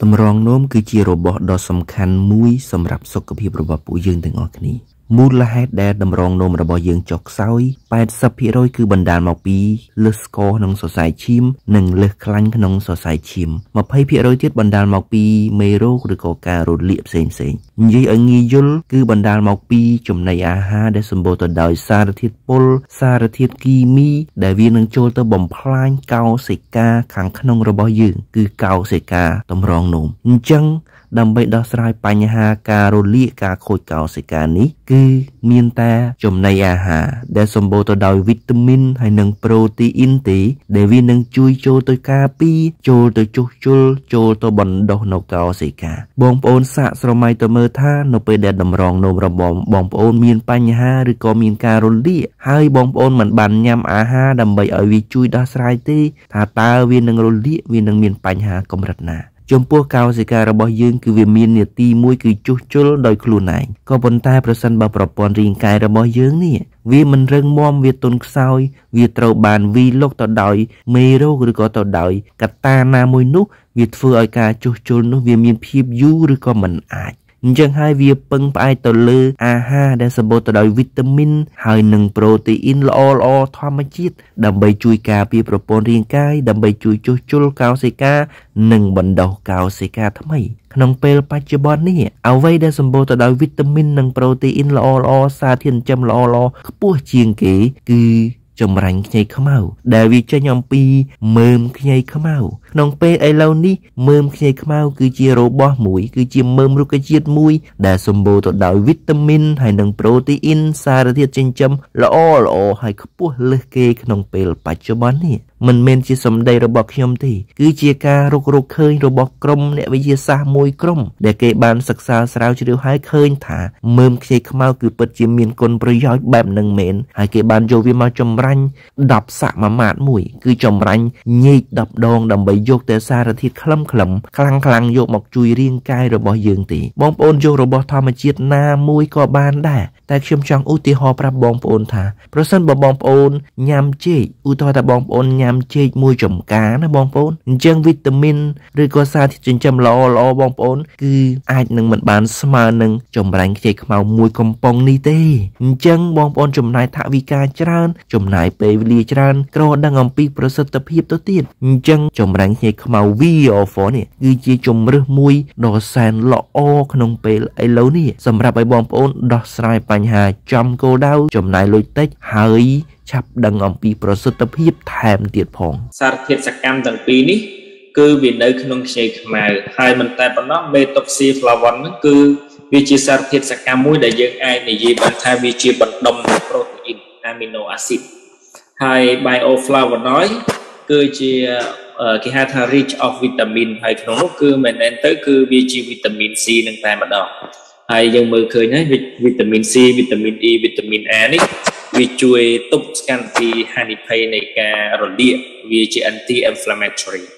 តម្រងនោមគឺជារបស់ដ៏សំខាន់មួយសម្រាប់សុខភាពរបស់ពួកយើងទាំងអស់គ្នាមូលហេតុដែលតម្រងនោមរបស់យើងចុះខ្សោយ 80% គឺបណ្ដាលមកពីលើសស្ករក្នុងសរសៃឈាមនិងលើសខ្លាញ់ក្នុងសរសៃឈាម 20% ទៀតបណ្ដាលមកពីមេរោគឬក៏ការរលាកផ្សេងៗនិយាយឲ្យងាយយល់គឺបណ្ដាលមកពីចំណីអាហារដែលសម្បូរទៅដោយសារធាតុពុលសារធាតុគីមីដែលវានឹងចូលទៅបំផ្លាញកោសិកាខាងក្នុងរបស់យើងគឺកោសិកាតម្រងនោមអញ្ចឹងដើម្បីដោះស្រាយបញ្ហាការរលាកការខូចកោសិកានេះគឺមានតែចំណីអាហារដែលសម្បូរទៅដោយវីតាមីនហើយនិងប្រូតេអ៊ីនទេដែលវានឹងជួយចូលទៅការពារចូលទៅជួសជុលចូលទៅបណ្ដុះនៅកោសិកាបងប្អូនសាកស្រមៃទៅមើលថានៅពេលដែលតម្រងនោមរបស់បងប្អូនមានបញ្ហាឬក៏មានការរលាកហើយបងប្អូនមិនបានញ៉ាំអាហារដើម្បីឲ្យវាជួយដោះស្រាយទេថាតើវានឹងរលាកវានឹងមានបញ្ហាកម្រិតណាចំពោះកោសិការបស់យើងគឺវាមាននាទីមួយគឺជួសជុលដោយខ្លួនឯងក៏ប៉ុន្តែប្រសិនបើប្រព័ន្ធរាងកាយរបស់យើងនេះវាមិនរឹងមាំវាទន់ខ្សោយវាត្រូវបានវីលុកទៅដោយមេរោគឬក៏ទៅដោយកត្តាណាមួយនោះវាធ្វើឲ្យការជួសជុលនោះវាមានភាពយូរឬក៏មិនអាចអញ្ចឹងហើយវាពឹងផ្អែកទៅលើអាហារដែលសម្បូរទៅដោយវីតាមីនហើយនិងប្រូតេអ៊ីនល្អធម្មជាតិដើម្បីជួយការពារប្រព័ន្ធរាងកាយដើម្បីជួយជួសជុលកោសិកានិងបណ្ដុះកោសិកាថ្មីក្នុងពេលបច្ចុប្បន្ននេះអ្វីដែលសម្បូរទៅដោយវីតាមីននិងប្រូតេអ៊ីនល្អសារធាតុចិញ្ចឹមល្អខ្ពស់ជាងគេគឺចម្រាញ់ខ្ញីខ្មៅដែលវាចេញអំពីមើមខ្ញីខ្មៅក្នុងពេលឥឡូវនេះមើមខ្ញីខ្មៅគឺជារបស់មួយគឺជាមើមរុក្ខជាតិមួយដែលសម្បូរទៅដោយវីតាមីនហើយនិងប្រូតេអ៊ីនសារធាតុចិញ្ចឹមល្អហើយខ្ពស់លើសគេក្នុងពេលបច្ចុប្បន្ននេះមិនមែនជាសម្ដីរបស់ខ្ញុំទេគឺជាការរកឃើញរបស់ក្រុមអ្នកវិទ្យាសាស្ត្រមួយក្រុមដែលគេបានសិក្សាស្រាវជ្រាវហើយឃើញថាមើមខ្ញីខ្មៅគឺពិតជាមានគុណប្រយោជន៍បែបនឹងមែនហើយគេបានយកវាមកចម្រាញ់10សាក់មួយម៉ាតមួយគឺចម្រាញ់ញែក10ដងដើម្បីយកតែសារធាតុខ្លឹមខ្លាំងយកមកជួយរាងកាយរបស់យើងទេបងប្អូនយករបស់ធម្មជាតិណាមួយក៏បានដែរតែខ្ញុំចង់ឧទាហរណ៍ប្រាប់បងប្អូនថាប្រសិនបើបងប្អូនញ៉ាំចេកឧទាហរណ៍ថាបងប្អូនញ៉ាំចេកមួយចំការណាបងប្អូនអញ្ចឹងវីតាមីនឬក៏សារធាតុចិញ្ចឹមល្អបងប្អូនគឺអាចនឹងមិនបានស្មើនឹងចម្រាញ់ខ្ចីខ្មៅមួយកំប៉ុងនេះទេអញ្ចឹងបងប្អូនចំណាយថវិកាច្រើនចំណាយពេលវេលាច្រើនក្រដឹងអំពីប្រសិទ្ធភាពទៅទៀតអញ្ចឹងចម្រាញ់ខ្ចីខ្មៅ VO4 នេះគឺជាជំរើសមួយដ៏សែនល្អក្នុងពេលឥឡូវនេះសម្រាប់ឲ្យបងប្អូនដោះស្រាយបញ្ហាចំគោលដៅចំណាយលុយតិចហើយឆាប់ដឹងអំពីប្រសិទ្ធភាពថែមទៀតផងសារធាតុសកម្មទាំងពីរនេះគឺវានៅក្នុងខ្ចីខ្មៅហើយមិនតែប៉ុណ្ណោះមេតុកស៊ីហ្វឡាវ៉ុនហ្នឹងគឺវាជាសារធាតុសកម្មមួយដែលយើងអាចនិយាយបានថាវាជាបណ្ដុំនៃប្រូតេអ៊ីនអាមីណូអាស៊ីតហើយ bioflavonoid គឺជាគេហៅថា rich of vitamin ហើយក្នុងនោះគឺមែនទៅគឺវាជាវីតាមីន C នឹងតែម្ដងហើយយើងមើលឃើញហើយវីតាមីន C វីតាមីន E វីតាមីន A នេះវាជួយទប់ស្កាត់ពីហានិភ័យនៃការរលាកវាជា anti inflammatory